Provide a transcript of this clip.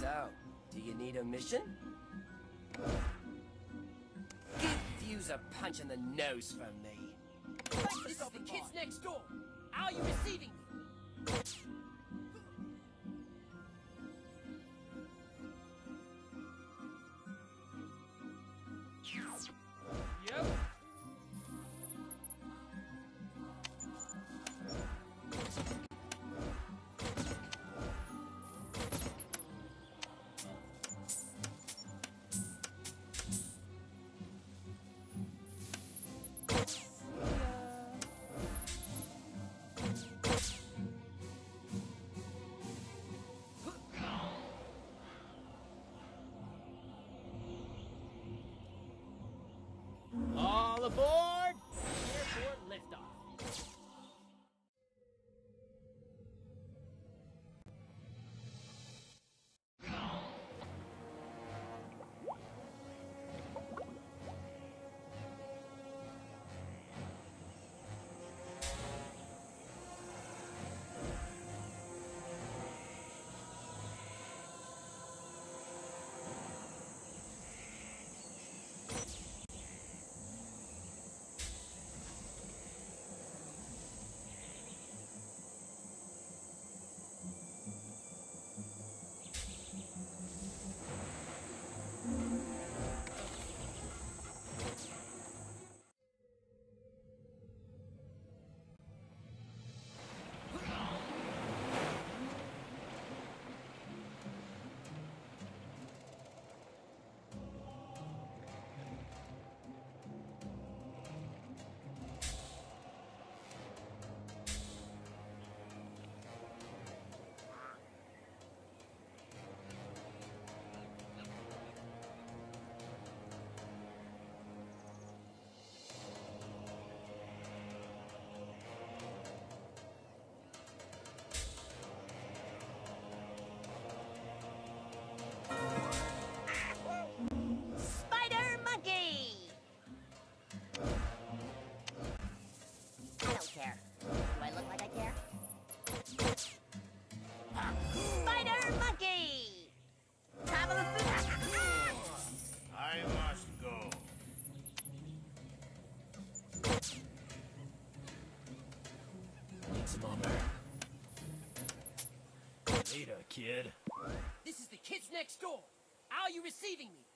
So, do you need a mission? Give Fuse a punch in the nose for me. This is the kids next door. How are you receiving me? Yep. All aboard! Airport liftoff. Spider Monkey! I don't care. Do I look like I care? Spider Monkey! Top of the food! I must go. Need some armor. Later, kid. This is the kids next door. How are you receiving me?